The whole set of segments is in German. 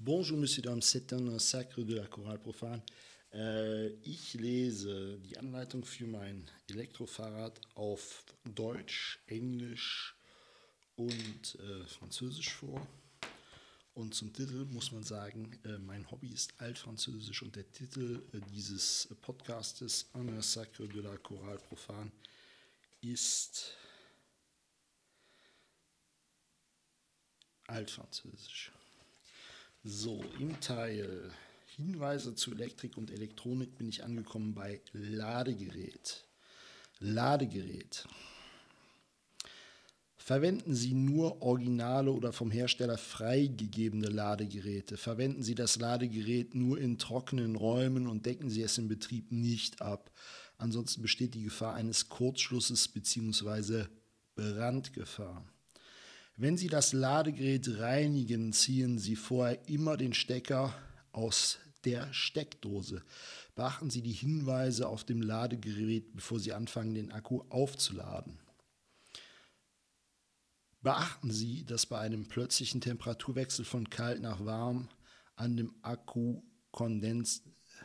Bonjour, Monsieur Dames, c'est un Sacre de la Chorale Profane. Ich lese die Anleitung für mein Elektrofahrrad auf Deutsch, Englisch und Französisch vor. Und zum Titel muss man sagen, mein Hobby ist Altfranzösisch und der Titel dieses Podcastes, Un Sacre de la Chorale Profane, ist Altfranzösisch. So, im Teil Hinweise zu Elektrik und Elektronik bin ich angekommen bei Ladegerät. Ladegerät. Verwenden Sie nur originale oder vom Hersteller freigegebene Ladegeräte. Verwenden Sie das Ladegerät nur in trockenen Räumen und decken Sie es im Betrieb nicht ab. Ansonsten besteht die Gefahr eines Kurzschlusses bzw. Brandgefahr. Wenn Sie das Ladegerät reinigen, ziehen Sie vorher immer den Stecker aus der Steckdose. Beachten Sie die Hinweise auf dem Ladegerät, bevor Sie anfangen, den Akku aufzuladen. Beachten Sie, dass bei einem plötzlichen Temperaturwechsel von kalt nach warm an dem Akku Kondens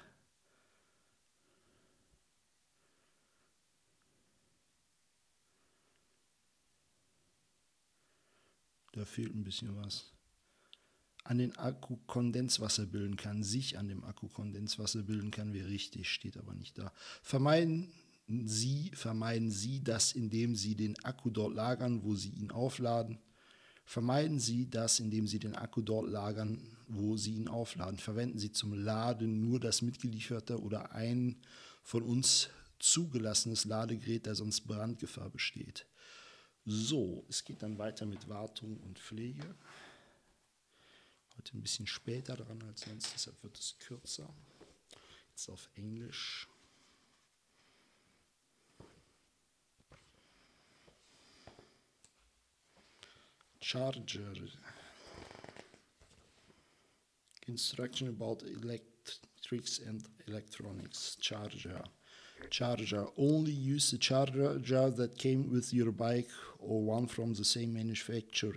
Da fehlt ein bisschen was. An den Akku Kondenswasser bilden kann, sich an dem Akku Kondenswasser bilden kann, wäre richtig, steht aber nicht da. Vermeiden Sie das, indem Sie den Akku dort lagern, wo Sie ihn aufladen. Vermeiden Sie das, indem Sie den Akku dort lagern, wo Sie ihn aufladen. Verwenden Sie zum Laden nur das mitgelieferte oder ein von uns zugelassenes Ladegerät, da sonst Brandgefahr besteht. So, es geht dann weiter mit Wartung und Pflege. Heute ein bisschen später dran als sonst, deshalb wird es kürzer. Jetzt auf Englisch. Charger. Instruction about electrics and electronics. Charger. Charger. Only use the charger that came with your bike or one from the same manufacturer.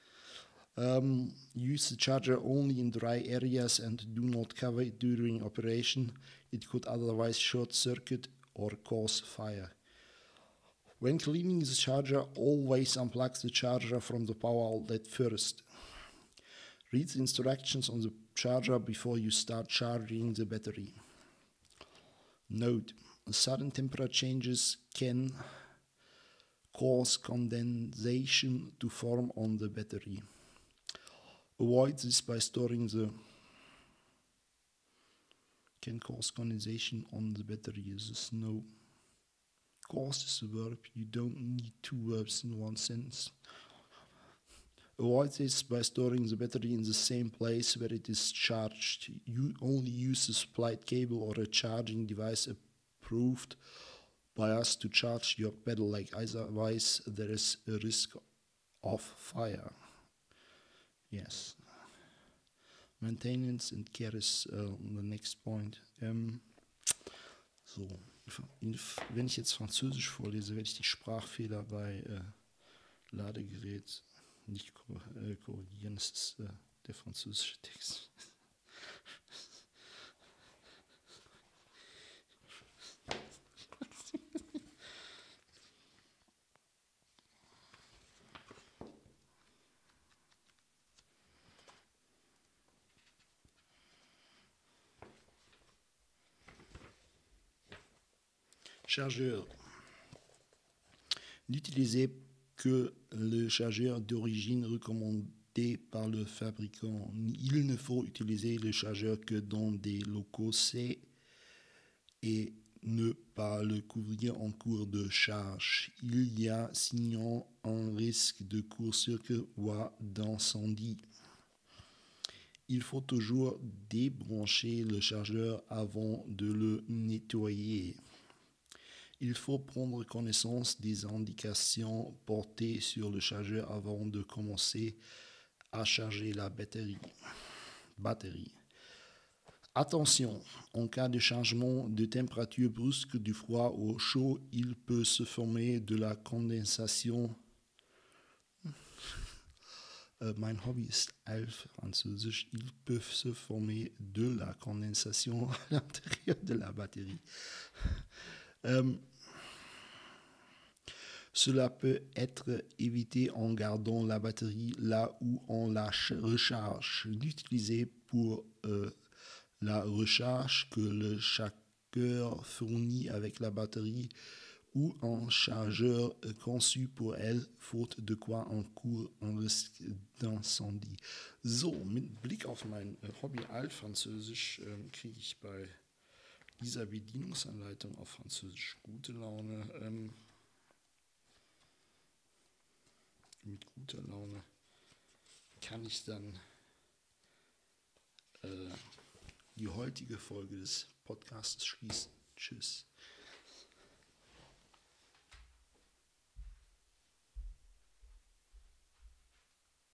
Use the charger only in dry areas and do not cover it during operation. It could otherwise short circuit or cause fire. When cleaning the charger, always unplug the charger from the power outlet first. Read the instructions on the charger before you start charging the battery. Note: sudden temperature changes can cause condensation to form on the battery. Avoid this by storing the can cause condensation on the battery. This is no. Cause is a verb. You don't need two verbs in one sentence. Avoid this by storing the battery in the same place where it is charged. You only use a supplied cable or a charging device approved by us to charge your pedelec. Otherwise, there is a risk of fire. Yes. Maintenance and care is the next point. So, wenn ich jetzt Französisch vorlese, werde ich die Sprachfehler bei Ladegerät nicht korrigieren. Das ist der französische Text. Chargeur. N'utilisez que le chargeur d'origine recommandé par le fabricant. Il ne faut utiliser le chargeur que dans des locaux C et ne pas le couvrir en cours de charge. Il y a sinon un risque de court-circuit ou d'incendie. Il faut toujours débrancher le chargeur avant de le nettoyer. Il faut prendre connaissance des indications portées sur le chargeur avant de commencer à charger la batterie. Attention, en cas de changement de température brusque du froid au chaud, il peut se former de la condensation Mein Hobby ist französisch. Ils peuvent se former de la condensation à l'intérieur de la batterie. Cela peut être évité en gardant la batterie là où on la recharge. L'utiliser pour la recharge que le chargeur fournit avec la batterie ou un chargeur conçu pour elle, faute de quoi on court un risque d'incendie. So, mit Blick auf mein Hobby Altfranzösisch kriege ich bei dieser Bedienungsanleitung auf Französisch gute Laune. Mit guter Laune kann ich dann die heutige Folge des Podcasts schließen. Tschüss.